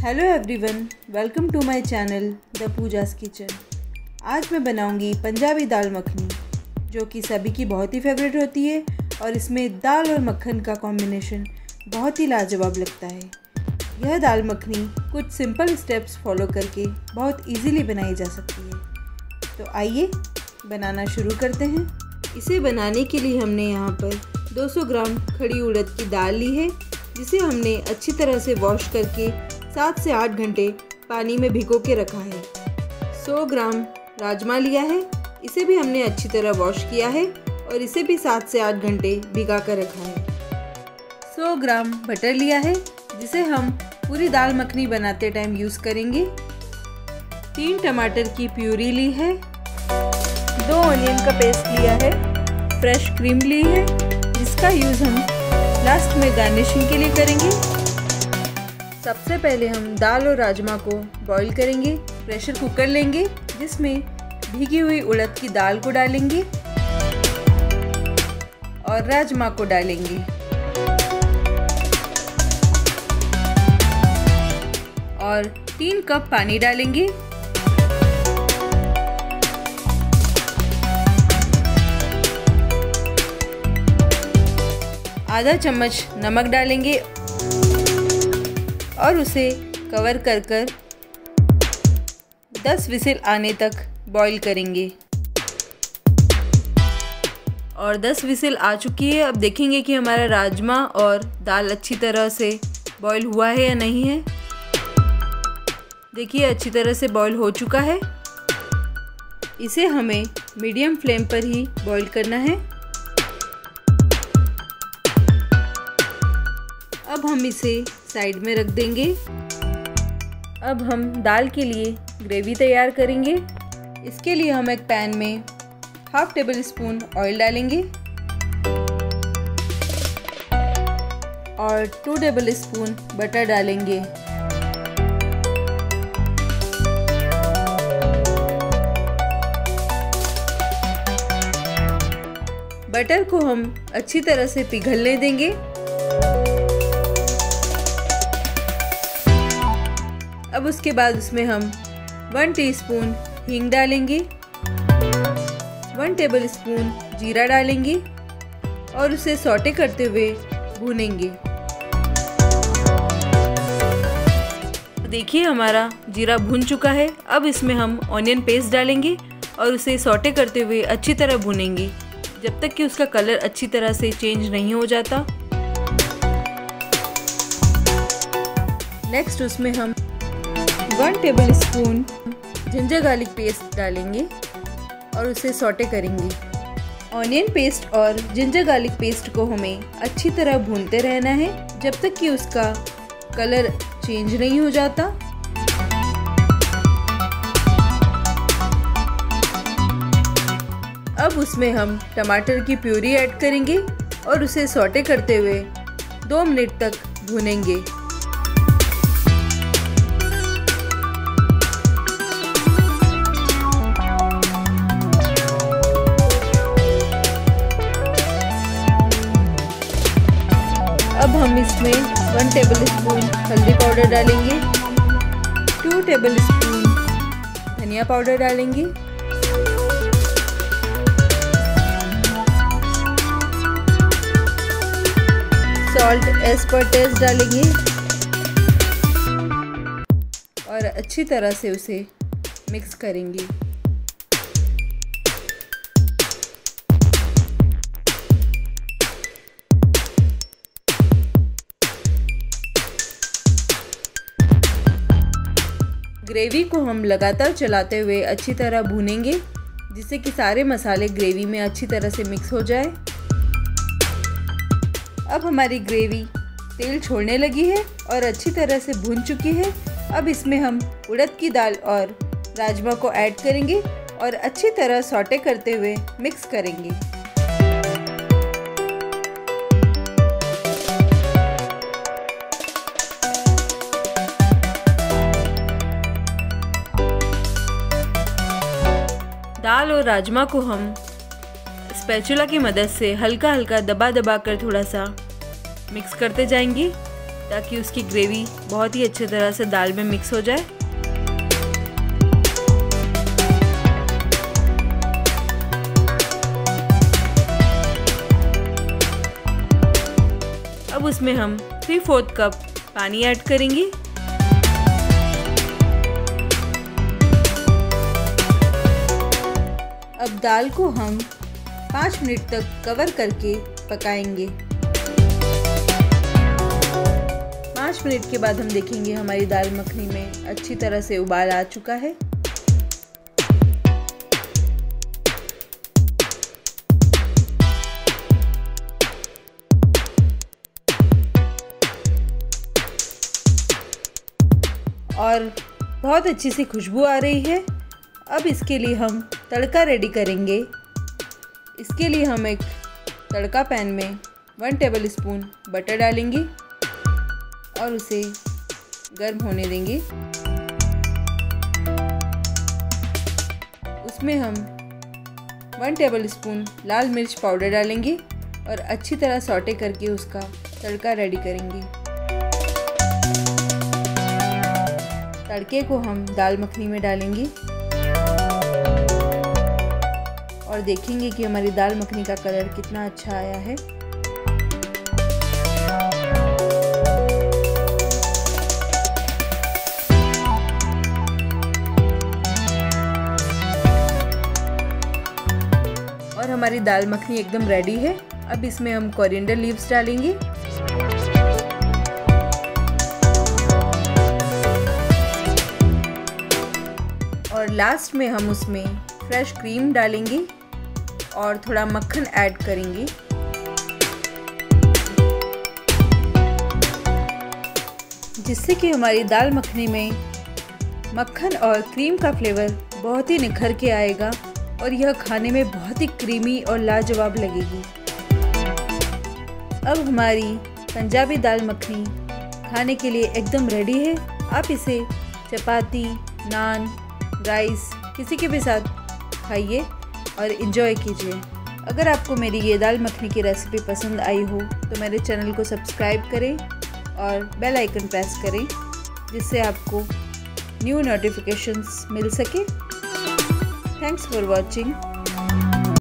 Hello everyone, welcome to my channel the Pooja's kitchen. आज मैं बनाऊंगी पंजाबी दाल मखनी, जो कि सभी की बहुत ही फेवरेट होती है और इसमें दाल और मक्खन का कॉम्बिनेशन बहुत ही लाजवाब लगता है। यह दाल मखनी कुछ सिंपल स्टेप्स फॉलो करके बहुत इजीली बनाई जा सकती है। तो आइए बनाना शुरू करते हैं। इसे बनाने के लिए हमने यहाँ पर 200 ग्राम खड़ी उड़द की दाल ली है, जिसे हमने अच्छी तरह से वॉश करके 7 से 8 घंटे पानी में भिगो के रखा है। 100 ग्राम राजमा लिया है, इसे भी हमने अच्छी तरह वॉश किया है और इसे भी 7 से 8 घंटे भिगा कर रखा है। 100 ग्राम बटर लिया है, जिसे हम पूरी दाल मखनी बनाते टाइम यूज़ करेंगे। 3 टमाटर की प्यूरी ली है, 2 ऑनियन का पेस्ट लिया है, फ्रेश क्रीम ली है, जिसका यूज़ हम लास्ट में गार्निशिंग के लिए करेंगे। सबसे पहले हम दाल और राजमा को बॉईल करेंगे। प्रेशर कुकर लेंगे, जिसमें भीगी हुई उड़द की दाल को डालेंगे और राजमा को डालेंगे और 3 कप पानी डालेंगे। आधा चम्मच नमक डालेंगे और उसे कवर कर 10 विसिल आने तक बॉईल करेंगे। और 10 विसिल आ चुकी है। अब देखेंगे कि हमारा राजमा और दाल अच्छी तरह से बॉईल हुआ है या नहीं है। देखिए, अच्छी तरह से बॉईल हो चुका है। इसे हमें मीडियम फ्लेम पर ही बॉईल करना है। अब हम इसे साइड में रख देंगे। अब हम दाल के लिए ग्रेवी तैयार करेंगे। इसके लिए हम एक पैन में 1/2 टेबल स्पून ऑयल डालेंगे और 2 टेबल स्पून बटर डालेंगे। बटर को हम अच्छी तरह से पिघलने देंगे। अब उसके बाद उसमें हम 1 टीस्पून हींग डालेंगे, 1 टेबल स्पून जीरा डालेंगे और उसे सौटे करते हुए भूनेंगे। देखिए, हमारा जीरा भून चुका है। अब इसमें हम ऑनियन पेस्ट डालेंगे और उसे सौटे करते हुए अच्छी तरह भूनेंगे, जब तक कि उसका कलर अच्छी तरह से चेंज नहीं हो जाता। नेक्स्ट उसमें हम 1 tablespoon ginger garlic paste डालेंगे और उसे सौटे करेंगे। ऑनियन पेस्ट और जिंजर गार्लिक पेस्ट को हमें अच्छी तरह भूनते रहना है, जब तक कि उसका कलर चेंज नहीं हो जाता। अब उसमें हम टमाटर की प्यूरी ऐड करेंगे और उसे सौटे करते हुए 2 मिनट तक भूनेंगे। अब हम इसमें 1 टेबल स्पून हल्दी पाउडर डालेंगे, 2 टेबल स्पून धनिया पाउडर डालेंगे, सॉल्ट एज पर टेस्ट डालेंगे और अच्छी तरह से उसे मिक्स करेंगे। ग्रेवी को हम लगातार चलाते हुए अच्छी तरह भूनेंगे, जिससे कि सारे मसाले ग्रेवी में अच्छी तरह से मिक्स हो जाए। अब हमारी ग्रेवी तेल छोड़ने लगी है और अच्छी तरह से भून चुकी है। अब इसमें हम उड़द की दाल और राजमा को ऐड करेंगे और अच्छी तरह सौटे करते हुए मिक्स करेंगे। दाल और राजमा को हम स्पैचुला की मदद से हल्का हल्का दबा दबा कर थोड़ा सा मिक्स करते जाएंगे ताकि उसकी ग्रेवी बहुत ही अच्छी तरह से दाल में मिक्स हो जाए। अब उसमें हम 3/4 कप पानी ऐड करेंगे। अब दाल को हम 5 मिनट तक कवर करके पकाएंगे। 5 मिनट के बाद हम देखेंगे हमारी दाल मखनी में अच्छी तरह से उबाल आ चुका है। और बहुत अच्छी सी खुशबू आ रही है। अब इसके लिए हम तड़का रेडी करेंगे। इसके लिए हम एक तड़का पैन में 1 टेबलस्पून बटर डालेंगे और उसे गर्म होने देंगे। उसमें हम 1 टेबलस्पून लाल मिर्च पाउडर डालेंगे और अच्छी तरह सौटे करके उसका तड़का रेडी करेंगे। तड़के को हम दाल मखनी में डालेंगे और देखेंगे कि हमारी दाल मखनी का कलर कितना अच्छा आया है। और हमारी दाल मखनी एकदम रेडी है। अब इसमें हम कोरिएंडर लीव्स डालेंगे और लास्ट में हम उसमें फ्रेश क्रीम डालेंगे और थोड़ा मक्खन ऐड करेंगे। जिससे कि हमारी दाल मखनी में मक्खन और क्रीम का फ्लेवर बहुत ही निखर के आएगा और यह खाने में बहुत ही क्रीमी और लाजवाब लगेगी। अब हमारी पंजाबी दाल मखनी खाने के लिए एकदम रेडी है। आप इसे चपाती, नान, राइस किसी के भी साथ खाइए और इन्जॉय कीजिए। अगर आपको मेरी ये दाल मखनी की रेसिपी पसंद आई हो तो मेरे चैनल को सब्सक्राइब करें और बेल आइकन प्रेस करें, जिससे आपको न्यू नोटिफिकेशंस मिल सके। Thanks for watching.